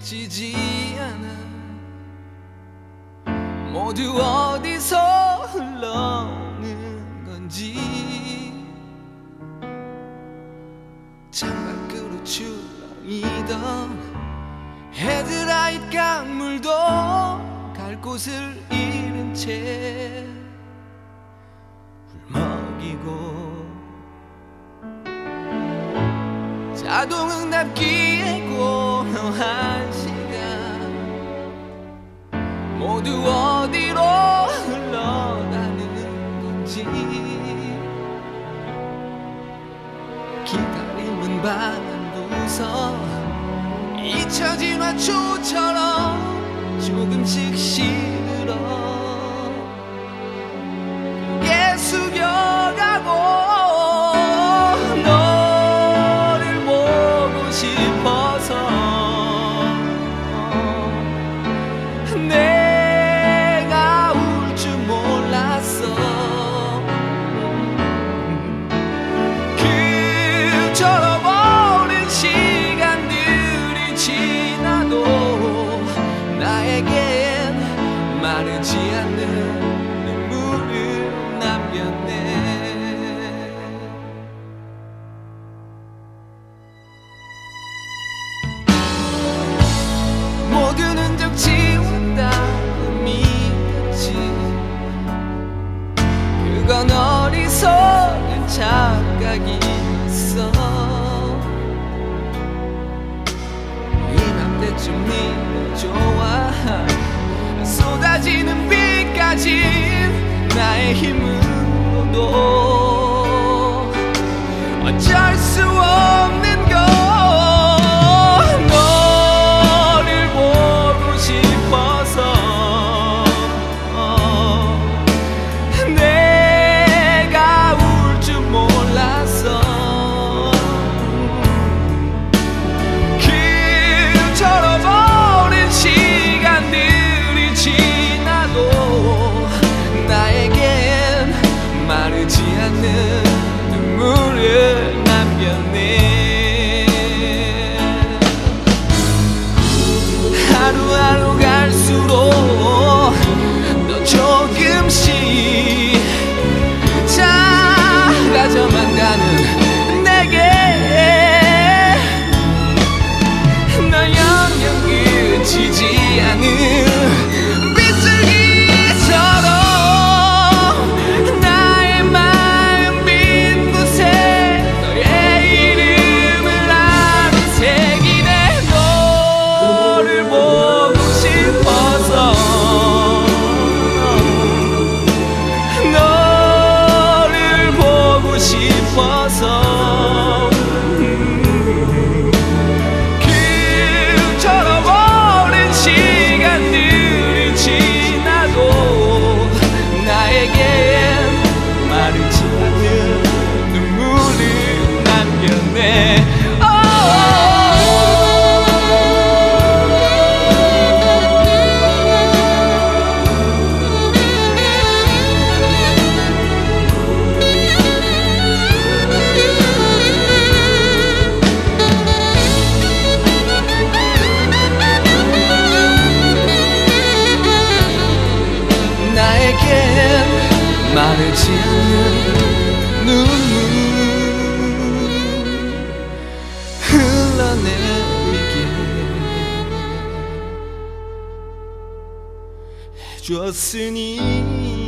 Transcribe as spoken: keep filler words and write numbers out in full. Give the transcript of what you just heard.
그치지 않아. 모두 어디서 흘러오는 건지. 창밖으로 출렁이던 헤드라이트 강물도 갈 곳을 잃은 채 울먹이고, 자동응답기에 고요한 시간 모두 어디로 흘러가는 건지. 기다림은 밤 부서 잊혀진 화초처럼 조금씩 시들어 고개 숙여가고 너를 보고 싶어서 내가 울 줄 몰랐어. 그처럼 오랜 시간들이 지나도 나에겐 마르지 않는 눈물을 남겼네. 모든 흔적 지웠다고 믿었지. 그건 어리석은 착각이었어. 이맘때쯤 네가 좋아. 쏟아지는 비까지 나의 힘으로도 어쩔 수 없는 걸. 너를 보고 싶어서 내가 울 줄 몰랐어. 그처럼 오랜 시간들이 지나도 나에겐 마르지 않는 눈물을 남겼네. 하루하루 갈수록 너 조금씩 작아져만 가는 내게 너 영영 그치지 않은 빗줄기처럼 나의 마음 빈 곳에 너의 이름을 아는 색이네. 너를 보고 싶어서 너를 보고 싶어서 그처럼 오랜 시간들이 지나도 나에겐 마르지 않는 눈물을 남겼네. 나에겐 마르지 않는 눈물 흘러내리게 해줬으니